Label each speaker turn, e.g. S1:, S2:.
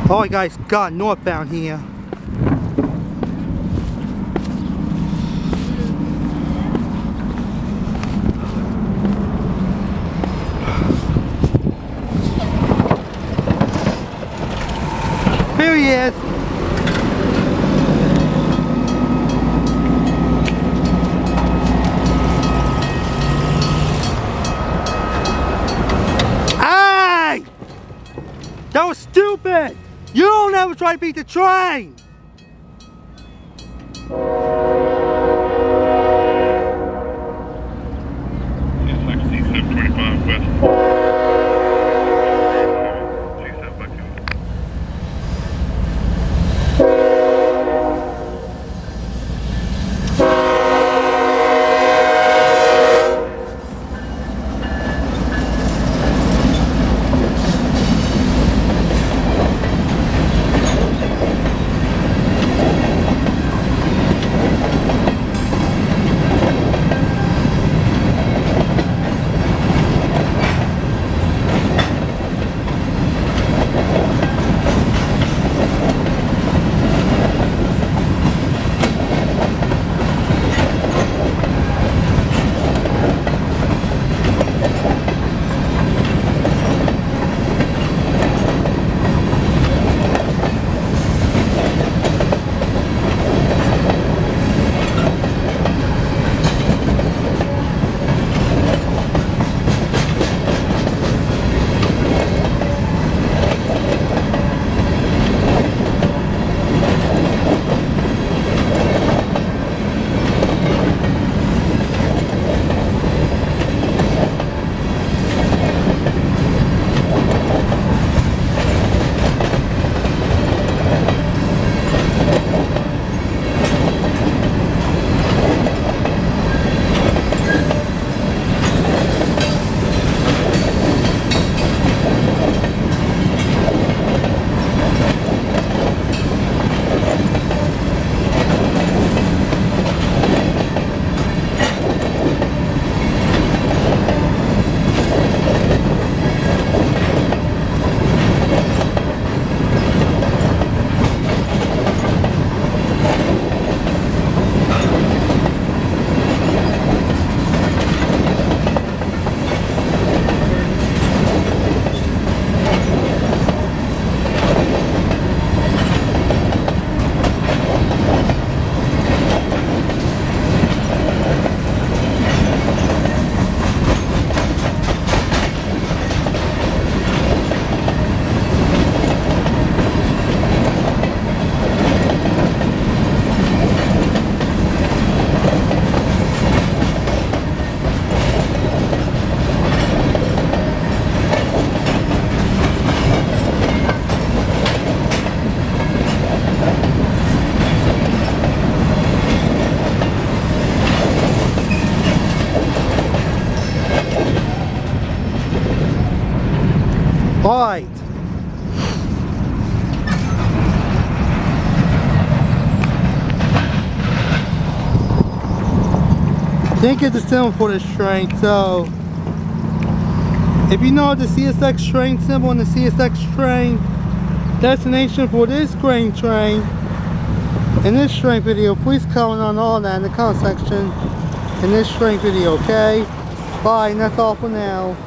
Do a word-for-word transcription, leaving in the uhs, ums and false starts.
S1: Alright guys, got northbound here. Here he is. Hey! That was stupid! You don't ever try to beat the train!
S2: C S X seven twenty-five west.
S1: Alright. Didn't get the symbol for this train, so if you know the C S X train symbol and the C S X train destination for this grain train in this train video, please comment on all that in the comment section in this train video, okay? Bye, and that's all for now.